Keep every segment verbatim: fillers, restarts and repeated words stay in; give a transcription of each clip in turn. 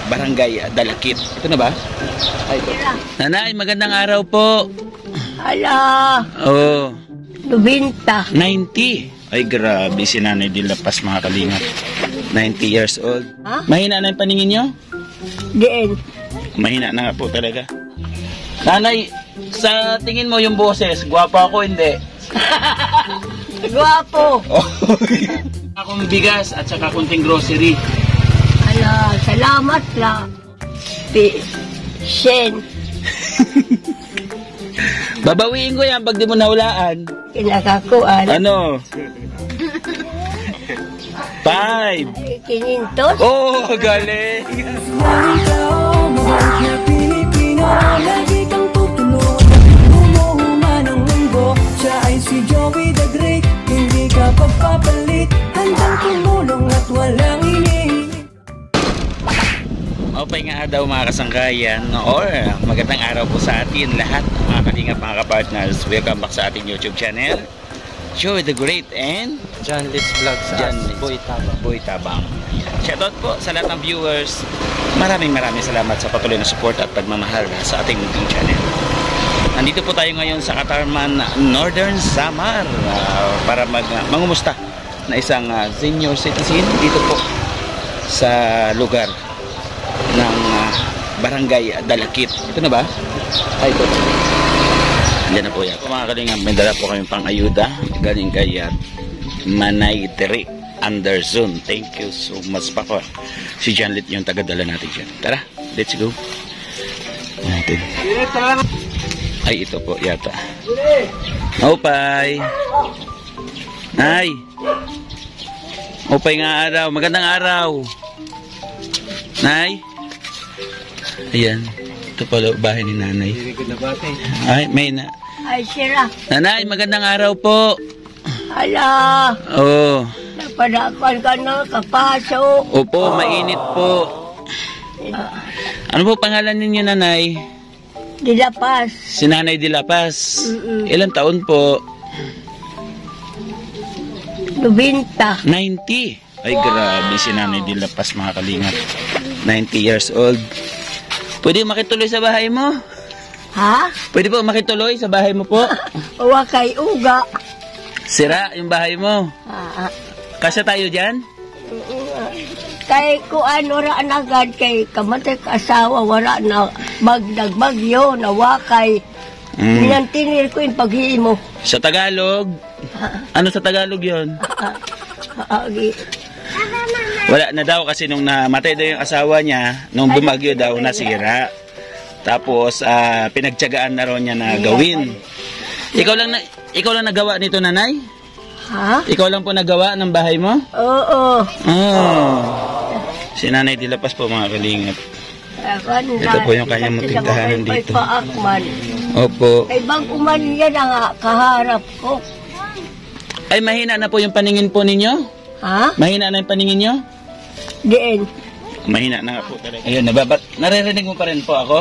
Barangay Dalakit. Ito na ba? Ay, ito. Nanay, magandang araw po. Ala, Oh, nobenta. ninety. Ay, grabe si Nanay Dilapas, mga kalingap. ninety years old. Ha? Mahina na yung paningin nyo? Diin. Mahina na nga po talaga. Nanay, sa tingin mo yung boses, gwapa ako, hindi? Guwapo. Oh. Akong bigas at saka kunting grocery. Ala, salamat la. Pi, Shen. Babawiin ko yan pag di mo nahulaan. Kinakakuan. Ano? Five. Kinintos. Oh, galing. Lagi kang tutulungan, bumuhuma ng mundo. Siya ay si Joey the Great, hindi ka pagpapalit. Handang tumulong at walang iniinit. Okay nga daw mga kasangkayan, or magandang araw po sa atin lahat, mga kalingap, mga kapartners. Welcome back sa ating YouTube channel, Joey the Great and John Litz Vlog sa John Boy Tabang. Boy Tabang. Shoutout po sa lahat ng viewers. Maraming maraming salamat sa patuloy na support at pagmamahal sa ating YouTube channel. Nandito po tayo ngayon sa Katarman, Northern Samar, uh, para mag, uh, mangumusta na isang uh, senior citizen dito po sa lugar ng uh, Barangay Dalakit. Ito na ba? Ay, ito. Diyan na po yan. Mga kalingap, may dala po kami pang ayuda galing kay uh, Manay Tere Anderson. Thank you so much pa ko. Si John Lit yung tagadala natin dyan. Tara, let's go. Natin. Ay, ito po yata. Opay. Nay. Opay nga araw. Magandang araw. Nay. Ayan. Ito pala bahay ni nanay. Ay, may na. Ay, sira. Nanay, magandang araw po. Ala, Oh. napadakan ka na, kapaso. Opo, mainit po. Ano po pangalan ninyo, nanay? Dilapas. Si Nanay Dilapas. Mm-mm. Ilang taon po? Nobenta. ninety. Ay, grabe si Nanay Dilapas, mga kalingap. ninety years old. Pwede makituloy sa bahay mo? Ha? Pwede po makituloy sa bahay mo po? Uwa kay uga. Sira yung bahay mo. Ha? Kasya tayo dyan? Kay kuan wala na agad kay kamatay ka asawa wala na magdag bagyo na wakay. Mm. Minantinil ko yung paghimo. Sa Tagalog? Ano sa Tagalog yon? Agi. Wala na daw kasi nung namatay daw yung asawa niya, nung bumagyo daw nasira. Tapos ah, pinagtiyagaan na raw niya na gawin. Ikaw lang na ikaw lang nagawa nito, nanay? Ha? Ikaw lang po nagawa ng bahay mo? Oo. Oh. Si Nanay Dilapas po, mga kalingap. Ito po yung kanyang munting tahanan dito. Paakman. Opo. Kay bang kuman yan ang kaharap ko. Ay, mahina na po yung paningin po ninyo? Ha? Mahina na yung paningin nyo? Diin. Mahina na nga po talaga. Ayun, nababat. Naririnig mo pa rin po ako?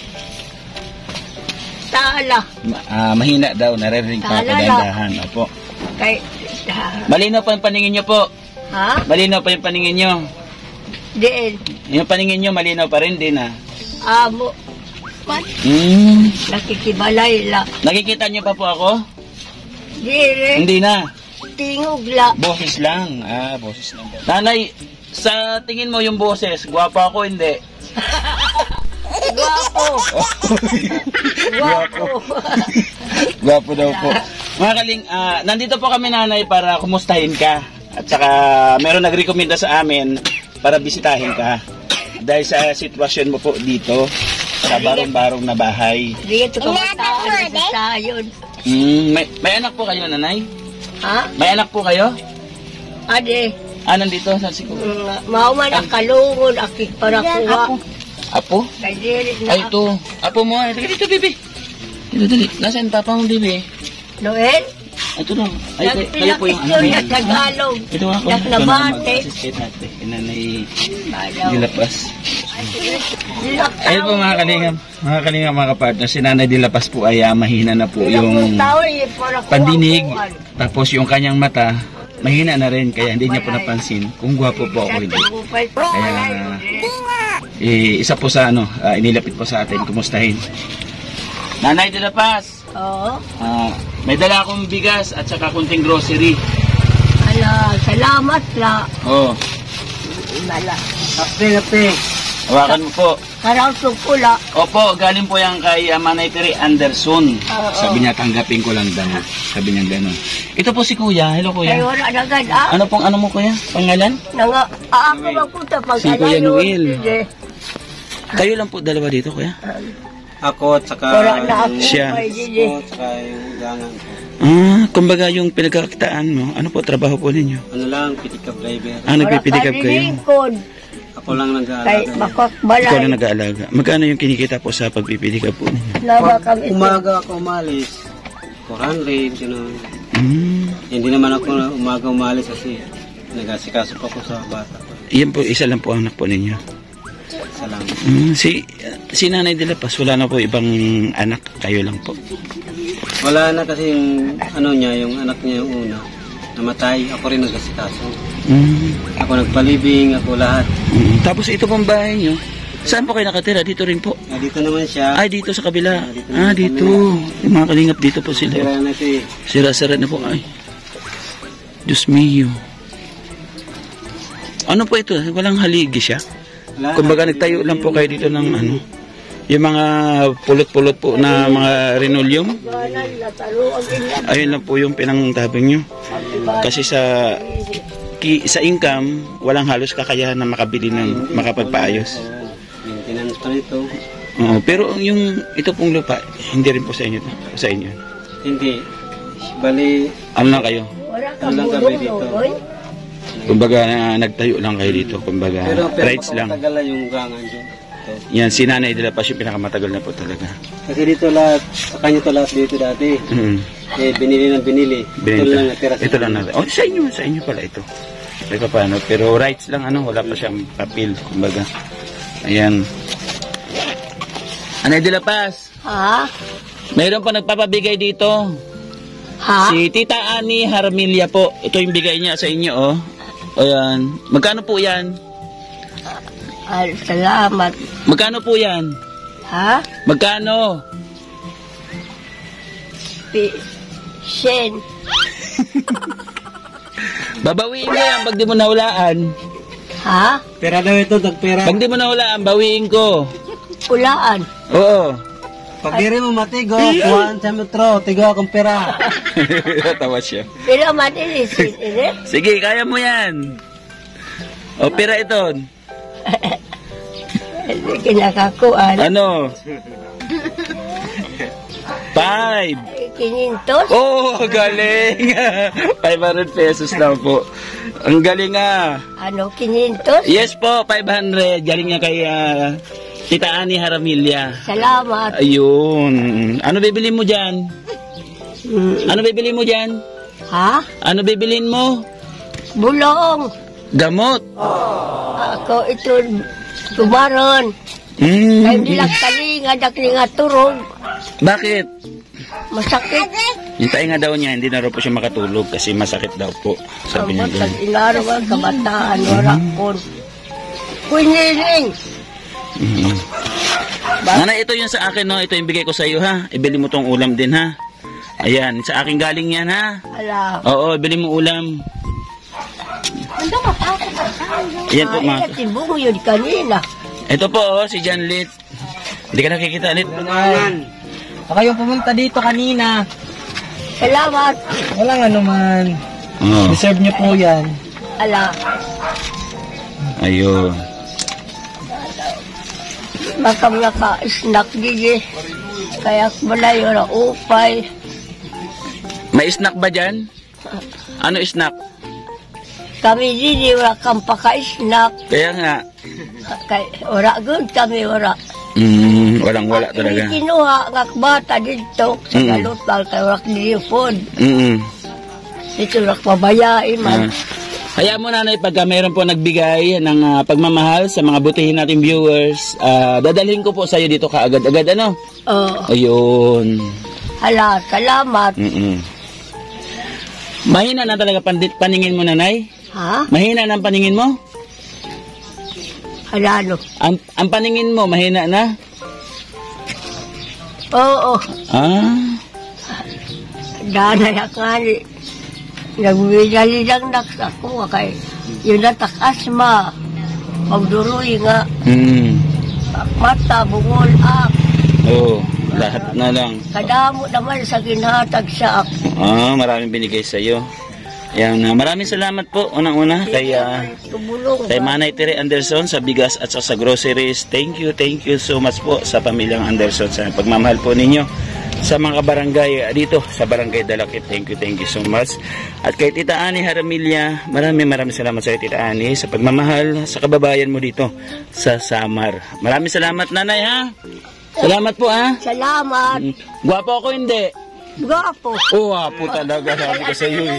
Tala. Ma- ah, mahina daw, naririnig pa ako Tala lang. dahan. Opo. Kay... Malinaw pa yung paningin nyo po. Ha? Malinaw pa yung paningin nyo. Diin. Yung paningin nyo, malinaw pa rin din ah. Amo. What? Hmm. Nakikibalay la. Nakikita nyo pa po ako? Dire. Hindi na. Tingog la. Boses lang. Ah, boses lang. Nanay, sa tingin mo yung boses, gwapa ako, hindi? Guwapo. Guwapo. Gwapo daw po. Mga kaling, ah, nandito po kami, nanay, para kumustahin ka. At saka, meron nagrekomenda sa amin para bisitahin ka. Dahil sa sitwasyon mo po dito, sa barong-barong na bahay. Dito kumataan sa sayon. Hmm, may, may anak po kayo, nanay? Ha? May anak po kayo? Ade. Ah, nandito sa siguro. Mm, Mauman ang kalungod. Akit para kuha. Apo? Kay dire na. Ay, ito. Apo mo. Dito, dito, bibi. Dito, dito. Nasaan papa mo, bibi? Noel? Ito lang. Ay, kayo, kayo po yung ano. Nagpilakisyon na Tagalog. Ito ako. Naklabate. Mag-assistate natin. Inanay Malaw. Dilapas. Dilak Ayun po mga kalingap. Mga kalingap, mga kapartner. Si Nanay Dilapas po ay ah, mahina na po yung tao eh, para kuha pandinig. kuhaan. Tapos yung kanyang mata, mahina na rin, kaya hindi niya po napansin kung gwapo po ako hindi. Kaya, eh, isa po sa ano, ah, inilapit po sa atin, kumustahin. Nanay de la Paz, Oo. ah, may dala akong bigas at saka kunting grocery. Ala, salamat la. Oh, Mala. Kapte, kapte. hawakan mo po. Karaw pula. Opo, galing po yan kay uh, Manay Piri Anderson. Oo. Sabi niya, tanggapin ko lang daw. Sabi niya gano'n. Ito po si Kuya. Hello, Kay Kuya. wala na agad ah. Ano pong ano mo, Kuya? Pangalan? Nanga, ah, ako magpunta pag Si Kuya alayo, Noel. sige. Kayo lang po dalawa dito, Kuya? Ako at saka Wala na ako. Siya. May sige. ako at saka yung gangan ko. Ah, kumbaga yung pinagkakitaan mo, ano po trabaho po ninyo? Ano lang, pitikap driver. Ah, nagpipidikap kayo? Lingkod. Ako lang Kay nag-aalaga. makak Ikaw balay. na nag-aalaga. Magkano yung kinikita po sa pagpipidikap po ninyo? Laba Pag kami. umaga ako umalis, four hundred, gano'n. Hmm. Hindi naman ako na umaga umalis kasi nag-asikaso pa ako sa bata ko. Yan po, isa lang po ang anak po ninyo. Isa lang. Hmm. Si, si Nanay de la Paz, wala na po ibang anak. Kayo lang po. Wala na kasi yung ano niya, yung anak niya yung una. Namatay, ako rin nag-asikaso. Hmm. Ako nagpalibing, ako lahat. Mm, tapos ito pong bahay nyo. Saan po kayo nakatira? Dito rin po. Ah, dito naman siya. Ay, dito sa kabila. Ah, dito Ah, sa dito. Yung mga kalingap dito po Tira sila. na siya. Sira-sira na po. Ay. Diyos mio. Ano po ito? Walang haligi siya? Wala. Kumbaga nagtayo lang po kayo dito ng ano. Yung mga pulot-pulot po na mga linoleum. Ayun lang po yung pinangtabing nyo. Kasi sa ki, sa income, walang halos kakayahan na makabili ng makapagpaayos. Maintenance pa nito. Oo, pero yung ito pong lupa, hindi rin po sa inyo. Sa inyo. Hindi. Bali, Ano lang kayo? Wala ano lang kami dito. Kumbaga na, nagtayo lang kayo dito. Kumbaga Pero, pero rights lang. matagal na yung gangan dyan. Ito. Yan, si Nanay de la Paz yung pinakamatagal na po talaga. Kasi dito lahat, sa kanya to lahat dito dati. Mm. Eh, binili ng binili. Ito Binenta. lang natira sa Ito lang natin. Oh, sa inyo, sa inyo pala ito. Ito paano, pero rights lang ano, wala pa siyang papel, kumbaga. Ayan. Nanay de la Paz, Ha? mayroon pa nagpapabigay dito. Ha? Si Tita Ani Harmilia po. Ito yung bigay niya sa inyo, oh. Ayan. Magkano po yan? Ay, salamat. Magkano po yan? Ha? Magkano? Pi Shen. Babawiin ko yan pag di mo nahulaan. Ha? Pera daw ito, tagpera. Pag di mo nahulaan, bawiin ko. Pulaan. Oo. Pag diri mo matigo, kuhaan sa metro, tigo akong pera. Tawa siya. Pero matilis. Ini? Sige, kaya mo yan. O, pira ito. Hindi kinakakuan. Ano? Five. Kinintos. Oh, galing. five hundred pesos lang po. Ang galing ah. Ano, kinintos? Yes po, five hundred. Galing niya kay ah, Tita Ani Haramilia. Salamat. Ayun. Ano bibilin mo dyan? Mm. Ano bibilin mo dyan? Ha? Ano bibilin mo? Bulong. Gamot. Ako ito, tumaron. Mm. Kaya hindi lang kalinga, daklinga turog. Bakit? Masakit. Hintay nga daw niya, hindi na raw po siya makatulog kasi masakit daw po. Sabi niya Kamot, ganun. inarawan, kabataan, wala ko. Kuiniling. Mhm. Nanay, ito yung sa akin, no? Ito yung bigay ko sa iyo, ha? Ibili mo tong ulam din, ha? Ayan, sa akin galing yan, ha? Ala. Oo, ibili mo ulam. Ayan po, ma. Ay, natibong mo yun kanina. Ito po, oh, si John Lit. Hindi ka nakikita, Lit. Baka yung pumunta dito kanina. Salamat. Walang ano man. Oh, Deserve niyo po yan. Ala. ayun. Makam naka-snack gigi. Kaya malayo na upay. May snack ba dyan? Ano snack? Kami dili wala kang paka-snack. Kaya nga. Kay ora good kami ora. Mm, walang wala talaga. Hindi kinuha ng bata dito. Sa Mm. galutbal kay ora nilipod. Mm-mm. Dito ora pabayain man. Ah. Kaya mo, nanay, pagka mayroon po nagbigay ng ah, pagmamahal sa mga butihin nating viewers, ah, dadalhin ko po sa iyo dito kaagad-agad, ano? Oh, Ayun. hala, salamat. Mm-mm. Mahina na talaga pandit, paningin mo, nanay? Ha? Mahina na ang paningin mo? Alano? Ang, ang paningin mo, mahina na? Oo. Ah, Dana na ka ni. Nagwidali lang naksa ko kay yun na takasma. Pagduroy nga. hmm. Mata, bungol, ak. Oo, lahat na lang. Kadamo naman sa ginhatag sa ako. Ah, maraming binigay sa iyo. Yan, uh, maraming salamat po unang-una kay uh, Tumulong. kay Manay Tere Anderson sa bigas at sa, sa groceries. Thank you, thank you so much po sa pamilyang Anderson sa pagmamahal po ninyo sa mga barangay uh, dito sa Barangay Dalakit. Thank you, thank you so much. At kay Tita Ani Haramilya, maraming maraming salamat sa iyo, Tita Ani, sa pagmamahal sa kababayan mo dito sa Samar. Maraming salamat, Nanay, ha? Salamat po, ha? Salamat. Gwapo ako, hindi? Gwapo. Oo, oh, po talaga, sabi ko sa iyo, eh.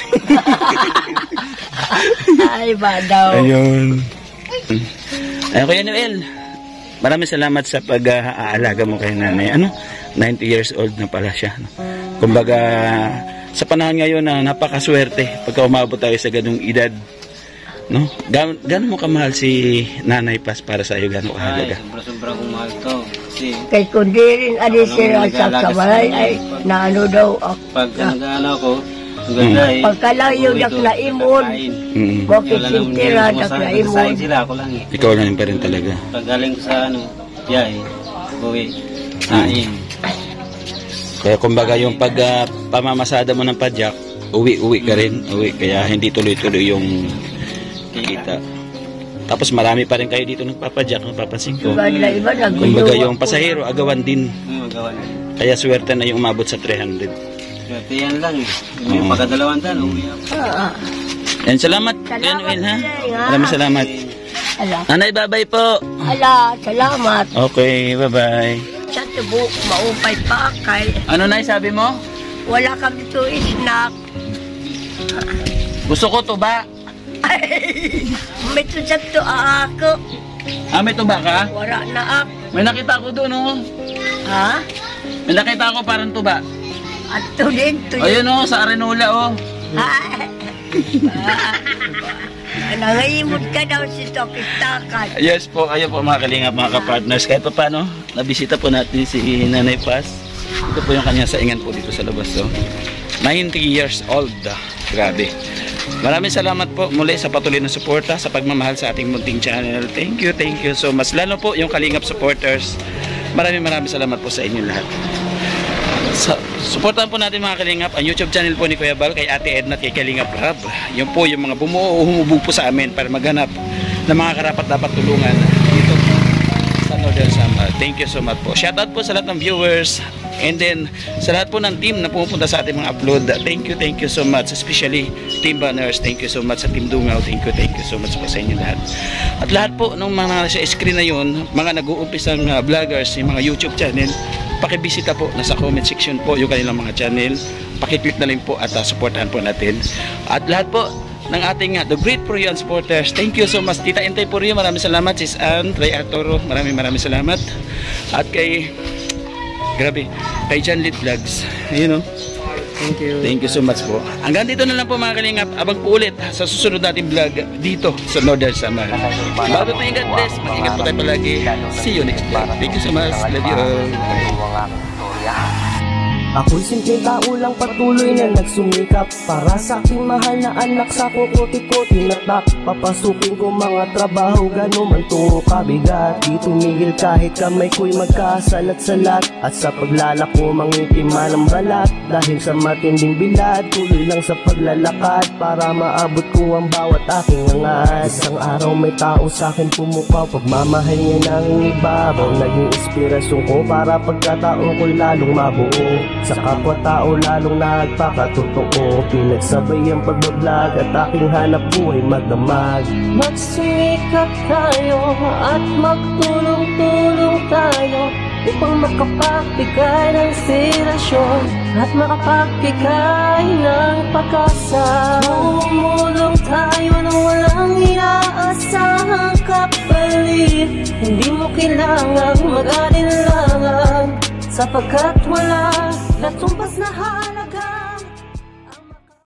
Ay, ba daw. Ayun. Ayun, Kuya Noel, maraming salamat sa pag-aalaga mo kay nanay. Ano? ninety years old na pala siya. No? Kumbaga, sa panahon ngayon na napakaswerte pagka umabot tayo sa ganung edad. No? Gan gano'n mo kamahal si Nanay Paz para sa iyo? Gano'n kahalaga? Ay, sobra-sobra kong mahal to. Kasi Kay kundi rin ali sila sa kabalay ay naano daw ako. pag nag-ano ko, ang ganda eh. Pagkalayo dak na imon. Mm. Bakit sintira dak na imon. Sayang sila, ako lang eh. Ikaw lang pa rin talaga. Pag galing ko sa ano, biyahe, uwi, kain. Kaya kumbaga yung pag uh, pamamasada mo ng padyak, uwi-uwi ka rin. Uwi. Kaya hindi tuloy-tuloy yung kita. Tapos marami pa rin kayo dito nagpapadyak, napapansin ko. Iba na iba na Kumbaga yung pasahero, agawan din. Ano magawa na? Kaya swerte na yung umabot sa three hundred. Swerte yan lang eh. Yung pagkadalawang tan, uwi ako. Ah, Yan, salamat. Kuya Salamat, Noel, ha? Nay, ha? Maraming salamat. ala. Nanay, bye-bye po. Ala, salamat. Okay, bye-bye. Sa tubo, maupay pa kay Ano, Nay, sabi mo? wala kami to snack. Gusto ko to ba? Ay, may tusak to ako. Ah, may tuba ka? Wala na ako. May nakita ko doon, oh. Ha? May nakita ko parang tuba. At to din, to yun. Ayun, oh, sa Arenola, oh. Ha? Nangayimot ka daw si Tokistakan. Yes po, ayun po mga kalingap, mga kapartners. Kahit pa paano, nabisita po natin si Nanay Paz. Ito po yung kanya saingan po dito sa labas. So. ninety years old. Grabe. Maraming salamat po muli sa patuloy na suporta, sa pagmamahal sa ating munting channel. Thank you, thank you so much. Lalo po yung kalingap supporters. Maraming maraming salamat po sa inyo lahat. Sa, supportan po natin mga kalingap ang YouTube channel po ni Kuya Bal, kay Ate Edna at kay Kalingap Rab. Yun po yung mga bumuo o humubog po sa amin para maghanap ng mga karapat dapat tulungan dito sa Northern Samar. Thank you so much po. Shoutout po sa lahat ng viewers and then sa lahat po ng team na pumupunta sa ating mga upload. Thank you, thank you so much. Especially Team Banners. Thank you so much sa Team Dungaw. Thank you, thank you so much po sa inyo lahat. At lahat po ng mga sa screen na yun, mga nag-uumpisang uh, vloggers, yung mga YouTube channel, pakibisita po, nasa comment section po yung kanilang mga channel, pakiclick na rin po at uh, supportahan po natin. At lahat po ng ating uh, The Great Purian supporters, thank you so much. Tita Intay Purio, maraming salamat. Sis Ann, Ray Arturo, maraming maraming salamat. At kay grabe, kay John Lit Vlogs, you know, Thank you. thank you so much po. Hanggang dito na lang po mga kalingap. Abang po ulit sa susunod nating vlog dito sa Northern Samar. Bago po yung God bless, mag-ingat po tayo palagi. See you next vlog. Thank you so much. Love you all. Ako'y simpleng tao lang patuloy na nagsumikap para sa aking mahal na anak sa kukuti-ko tinatak. Papasukin ko mga trabaho gano'n man tungo kabigat. Di tumigil kahit kamay ko'y magkasalat-salat. At sa paglalako mangitima ng balat. Dahil sa matinding bilad, tuloy lang sa paglalakad para maabot ko ang bawat aking angat. Isang araw may tao sa akin pumukaw, pagmamahal niya ng ibabaw. Naging inspirasyon ko para pagkataon ko'y lalong mabuo. Sa kapwa-tao lalong nagpakatotoo. Pinagsabay ang pagbablog at aking hanap buhay magdamag. Magsumikap tayo at magtulong-tulong tayo upang makapagbigay ng inspirasyon at makapagbigay ng pag-asa. Tumulong tayo nang walang inaasahang kapalit. Hindi mo kailangang mag-alinlangan sapagkat wala natumpas na hal.